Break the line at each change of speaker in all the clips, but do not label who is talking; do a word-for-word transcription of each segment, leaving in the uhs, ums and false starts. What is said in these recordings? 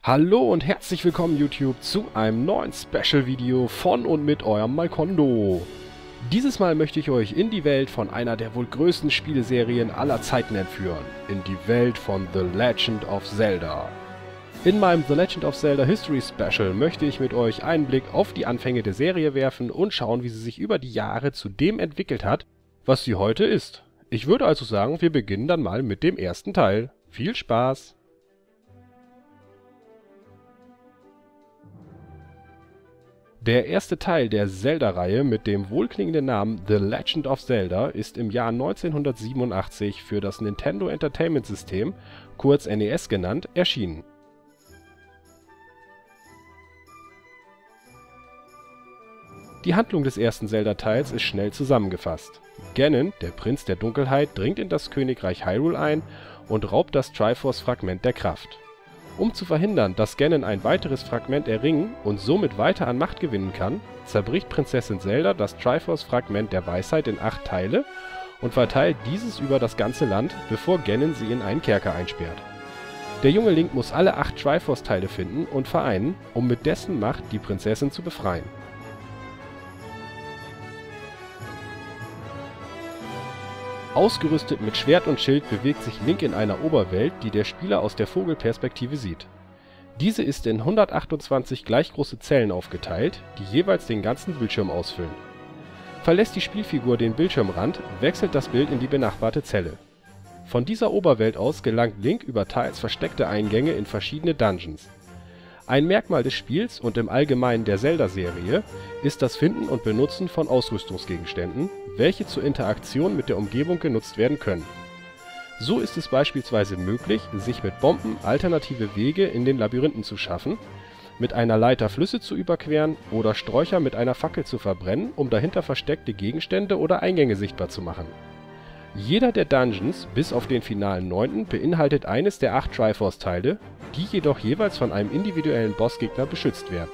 Hallo und herzlich willkommen YouTube zu einem neuen Special-Video von und mit eurem Malkondo. Dieses Mal möchte ich euch in die Welt von einer der wohl größten Spieleserien aller Zeiten entführen, in die Welt von The Legend of Zelda. In meinem The Legend of Zelda History Special möchte ich mit euch einen Blick auf die Anfänge der Serie werfen und schauen, wie sie sich über die Jahre zu dem entwickelt hat, was sie heute ist. Ich würde also sagen, wir beginnen dann mal mit dem ersten Teil. Viel Spaß! Der erste Teil der Zelda-Reihe mit dem wohlklingenden Namen The Legend of Zelda ist im Jahr neunzehnhundertsiebenundachtzig für das Nintendo Entertainment System, kurz N E S genannt, erschienen. Die Handlung des ersten Zelda-Teils ist schnell zusammengefasst. Ganon, der Prinz der Dunkelheit, dringt in das Königreich Hyrule ein und raubt das Triforce-Fragment der Kraft. Um zu verhindern, dass Ganon ein weiteres Fragment erringen und somit weiter an Macht gewinnen kann, zerbricht Prinzessin Zelda das Triforce-Fragment der Weisheit in acht Teile und verteilt dieses über das ganze Land, bevor Ganon sie in einen Kerker einsperrt. Der junge Link muss alle acht Triforce-Teile finden und vereinen, um mit dessen Macht die Prinzessin zu befreien. Ausgerüstet mit Schwert und Schild bewegt sich Link in einer Oberwelt, die der Spieler aus der Vogelperspektive sieht. Diese ist in hundertachtundzwanzig gleich große Zellen aufgeteilt, die jeweils den ganzen Bildschirm ausfüllen. Verlässt die Spielfigur den Bildschirmrand, wechselt das Bild in die benachbarte Zelle. Von dieser Oberwelt aus gelangt Link über teils versteckte Eingänge in verschiedene Dungeons. Ein Merkmal des Spiels und im Allgemeinen der Zelda-Serie ist das Finden und Benutzen von Ausrüstungsgegenständen, welche zur Interaktion mit der Umgebung genutzt werden können. So ist es beispielsweise möglich, sich mit Bomben alternative Wege in den Labyrinthen zu schaffen, mit einer Leiter Flüsse zu überqueren oder Sträucher mit einer Fackel zu verbrennen, um dahinter versteckte Gegenstände oder Eingänge sichtbar zu machen. Jeder der Dungeons, bis auf den finalen neunten, beinhaltet eines der acht Triforce-Teile, die jedoch jeweils von einem individuellen Bossgegner beschützt werden.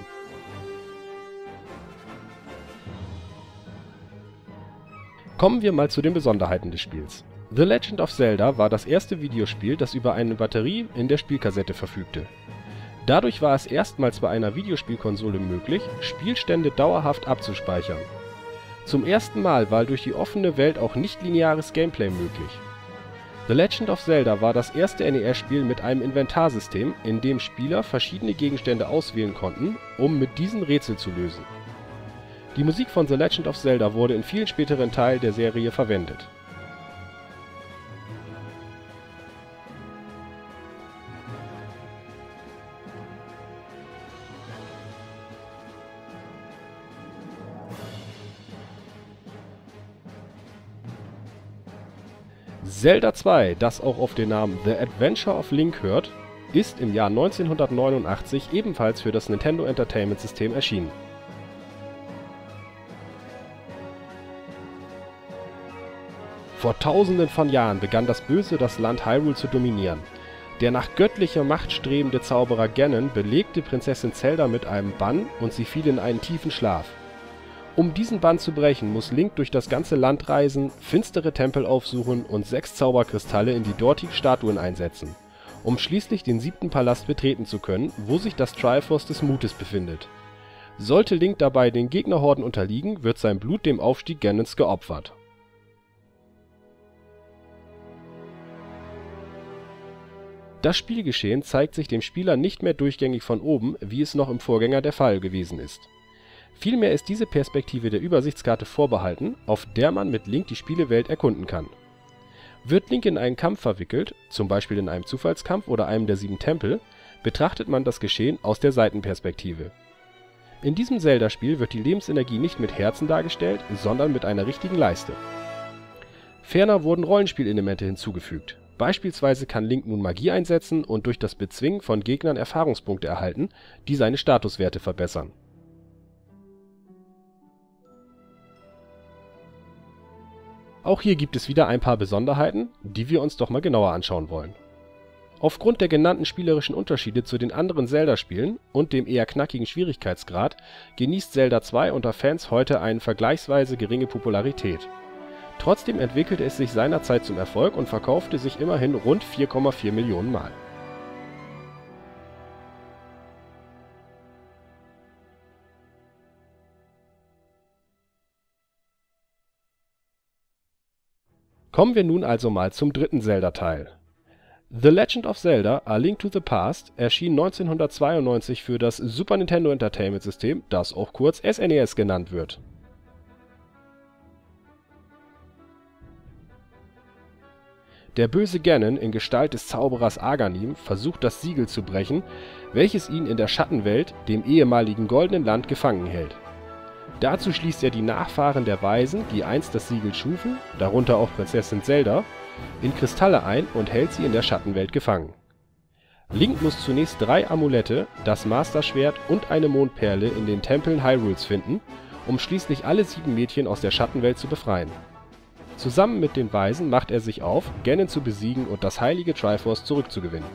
Kommen wir mal zu den Besonderheiten des Spiels. The Legend of Zelda war das erste Videospiel, das über eine Batterie in der Spielkassette verfügte. Dadurch war es erstmals bei einer Videospielkonsole möglich, Spielstände dauerhaft abzuspeichern. Zum ersten Mal war durch die offene Welt auch nicht-lineares Gameplay möglich. The Legend of Zelda war das erste N E S-Spiel mit einem Inventarsystem, in dem Spieler verschiedene Gegenstände auswählen konnten, um mit diesen Rätsel zu lösen. Die Musik von The Legend of Zelda wurde in vielen späteren Teilen der Serie verwendet. Zelda zwei, das auch auf den Namen The Adventure of Link hört, ist im Jahr neunzehnhundertneunundachtzig ebenfalls für das Nintendo Entertainment System erschienen. Vor tausenden von Jahren begann das Böse das Land Hyrule zu dominieren. Der nach göttlicher Macht strebende Zauberer Ganon belegte Prinzessin Zelda mit einem Bann und sie fiel in einen tiefen Schlaf. Um diesen Bann zu brechen, muss Link durch das ganze Land reisen, finstere Tempel aufsuchen und sechs Zauberkristalle in die dortigen Statuen einsetzen, um schließlich den siebten Palast betreten zu können, wo sich das Triforce des Mutes befindet. Sollte Link dabei den Gegnerhorden unterliegen, wird sein Blut dem Aufstieg Ganons geopfert. Das Spielgeschehen zeigt sich dem Spieler nicht mehr durchgängig von oben, wie es noch im Vorgänger der Fall gewesen ist. Vielmehr ist diese Perspektive der Übersichtskarte vorbehalten, auf der man mit Link die Spielewelt erkunden kann. Wird Link in einen Kampf verwickelt, zum Beispiel in einem Zufallskampf oder einem der sieben Tempel, betrachtet man das Geschehen aus der Seitenperspektive. In diesem Zelda-Spiel wird die Lebensenergie nicht mit Herzen dargestellt, sondern mit einer richtigen Leiste. Ferner wurden Rollenspielelemente hinzugefügt. Beispielsweise kann Link nun Magie einsetzen und durch das Bezwingen von Gegnern Erfahrungspunkte erhalten, die seine Statuswerte verbessern. Auch hier gibt es wieder ein paar Besonderheiten, die wir uns doch mal genauer anschauen wollen. Aufgrund der genannten spielerischen Unterschiede zu den anderen Zelda-Spielen und dem eher knackigen Schwierigkeitsgrad genießt Zelda zwei unter Fans heute eine vergleichsweise geringe Popularität. Trotzdem entwickelte es sich seinerzeit zum Erfolg und verkaufte sich immerhin rund vier Komma vier Millionen Mal. Kommen wir nun also mal zum dritten Zelda-Teil. The Legend of Zelda: A Link to the Past erschien neunzehnhundertzweiundneunzig für das Super Nintendo Entertainment System, das auch kurz S N E S genannt wird. Der böse Ganon in Gestalt des Zauberers Aghanim versucht das Siegel zu brechen, welches ihn in der Schattenwelt, dem ehemaligen Goldenen Land, gefangen hält. Dazu schließt er die Nachfahren der Weisen, die einst das Siegel schufen, darunter auch Prinzessin Zelda, in Kristalle ein und hält sie in der Schattenwelt gefangen. Link muss zunächst drei Amulette, das Master-Schwert und eine Mondperle in den Tempeln Hyrules finden, um schließlich alle sieben Mädchen aus der Schattenwelt zu befreien. Zusammen mit den Weisen macht er sich auf, Ganon zu besiegen und das heilige Triforce zurückzugewinnen.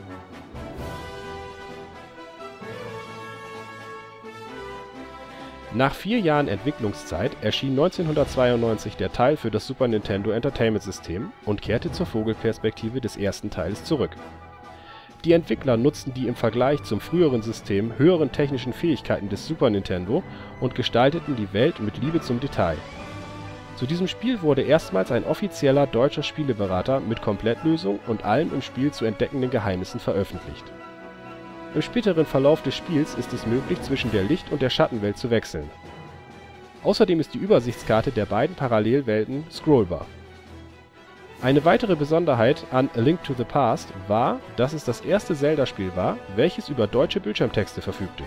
Nach vier Jahren Entwicklungszeit erschien neunzehnhundertzweiundneunzig der Teil für das Super Nintendo Entertainment System und kehrte zur Vogelperspektive des ersten Teiles zurück. Die Entwickler nutzten die im Vergleich zum früheren System höheren technischen Fähigkeiten des Super Nintendo und gestalteten die Welt mit Liebe zum Detail. Zu diesem Spiel wurde erstmals ein offizieller deutscher Spieleberater mit Komplettlösung und allen im Spiel zu entdeckenden Geheimnissen veröffentlicht. Im späteren Verlauf des Spiels ist es möglich, zwischen der Licht- und der Schattenwelt zu wechseln. Außerdem ist die Übersichtskarte der beiden Parallelwelten scrollbar. Eine weitere Besonderheit an A Link to the Past war, dass es das erste Zelda-Spiel war, welches über deutsche Bildschirmtexte verfügte.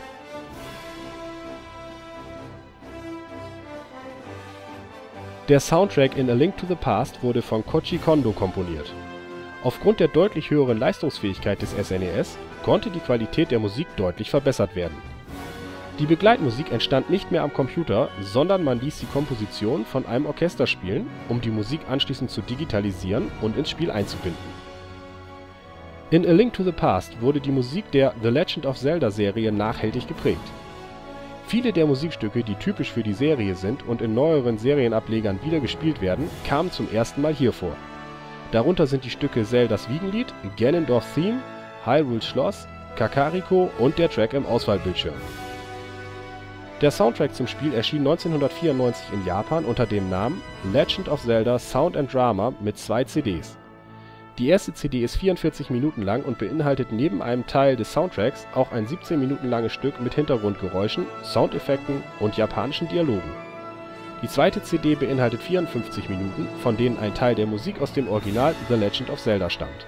Der Soundtrack in A Link to the Past wurde von Koji Kondo komponiert. Aufgrund der deutlich höheren Leistungsfähigkeit des S N E S konnte die Qualität der Musik deutlich verbessert werden. Die Begleitmusik entstand nicht mehr am Computer, sondern man ließ die Komposition von einem Orchester spielen, um die Musik anschließend zu digitalisieren und ins Spiel einzubinden. In A Link to the Past wurde die Musik der The Legend of Zelda Serie nachhaltig geprägt. Viele der Musikstücke, die typisch für die Serie sind und in neueren Serienablegern wieder gespielt werden, kamen zum ersten Mal hier vor. Darunter sind die Stücke Zeldas Wiegenlied, Ganondorf Theme, Hyrule's Schloss, Kakariko und der Track im Auswahlbildschirm. Der Soundtrack zum Spiel erschien neunzehnhundertvierundneunzig in Japan unter dem Namen Legend of Zelda Sound and Drama mit zwei C Ds. Die erste C D ist vierundvierzig Minuten lang und beinhaltet neben einem Teil des Soundtracks auch ein siebzehn Minuten langes Stück mit Hintergrundgeräuschen, Soundeffekten und japanischen Dialogen. Die zweite C D beinhaltet vierundfünfzig Minuten, von denen ein Teil der Musik aus dem Original The Legend of Zelda stammt.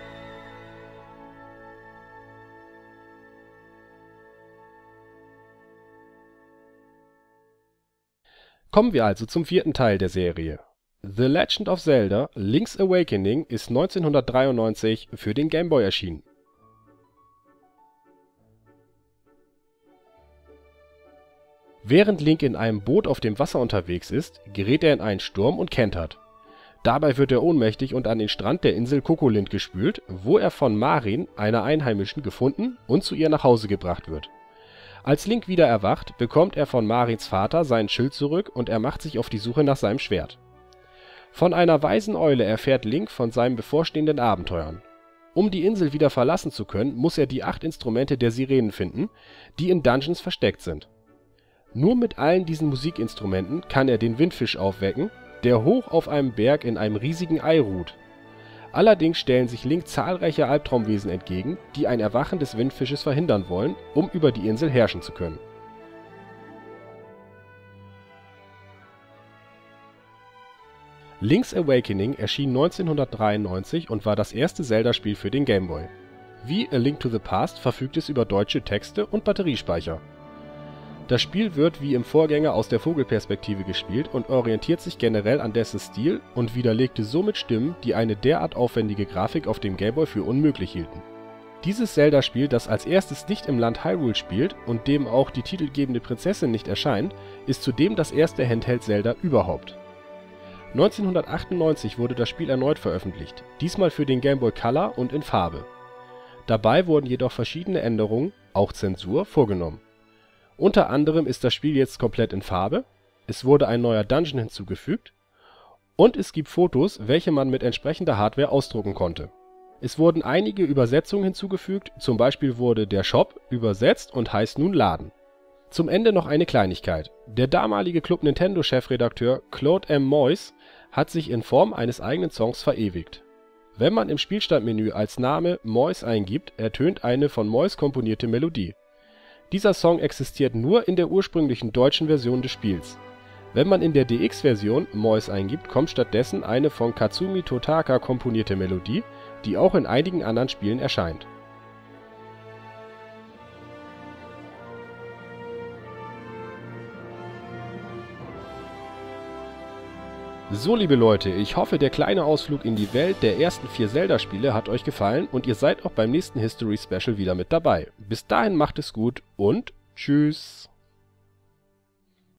Kommen wir also zum vierten Teil der Serie. The Legend of Zelda: Link's Awakening ist neunzehnhundertdreiundneunzig für den Game Boy erschienen. Während Link in einem Boot auf dem Wasser unterwegs ist, gerät er in einen Sturm und kentert. Dabei wird er ohnmächtig und an den Strand der Insel Kokolind gespült, wo er von Marin, einer Einheimischen, gefunden und zu ihr nach Hause gebracht wird. Als Link wieder erwacht, bekommt er von Marins Vater seinen Schild zurück und er macht sich auf die Suche nach seinem Schwert. Von einer weisen Eule erfährt Link von seinen bevorstehenden Abenteuern. Um die Insel wieder verlassen zu können, muss er die acht Instrumente der Sirenen finden, die in Dungeons versteckt sind. Nur mit allen diesen Musikinstrumenten kann er den Windfisch aufwecken, der hoch auf einem Berg in einem riesigen Ei ruht. Allerdings stellen sich Link zahlreiche Albtraumwesen entgegen, die ein Erwachen des Windfisches verhindern wollen, um über die Insel herrschen zu können. Link's Awakening erschien neunzehnhundertdreiundneunzig und war das erste Zelda-Spiel für den Game Boy. Wie A Link to the Past verfügt es über deutsche Texte und Batteriespeicher. Das Spiel wird wie im Vorgänger aus der Vogelperspektive gespielt und orientiert sich generell an dessen Stil und widerlegte somit Stimmen, die eine derart aufwendige Grafik auf dem Game Boy für unmöglich hielten. Dieses Zelda-Spiel, das als erstes nicht im Land Hyrule spielt und dem auch die titelgebende Prinzessin nicht erscheint, ist zudem das erste Handheld-Zelda überhaupt. neunzehnhundertachtundneunzig wurde das Spiel erneut veröffentlicht, diesmal für den Game Boy Color und in Farbe. Dabei wurden jedoch verschiedene Änderungen, auch Zensur, vorgenommen. Unter anderem ist das Spiel jetzt komplett in Farbe, es wurde ein neuer Dungeon hinzugefügt und es gibt Fotos, welche man mit entsprechender Hardware ausdrucken konnte. Es wurden einige Übersetzungen hinzugefügt, zum Beispiel wurde der Shop übersetzt und heißt nun Laden. Zum Ende noch eine Kleinigkeit: Der damalige Club Nintendo Chefredakteur Claude M. Moyes hat sich in Form eines eigenen Songs verewigt. Wenn man im Spielstandmenü als Name Mois eingibt, ertönt eine von Mois komponierte Melodie. Dieser Song existiert nur in der ursprünglichen deutschen Version des Spiels. Wenn man in der D X-Version Mois eingibt, kommt stattdessen eine von Katsumi Totaka komponierte Melodie, die auch in einigen anderen Spielen erscheint. So, liebe Leute, ich hoffe, der kleine Ausflug in die Welt der ersten vier Zelda-Spiele hat euch gefallen und ihr seid auch beim nächsten History Special wieder mit dabei. Bis dahin macht es gut und tschüss!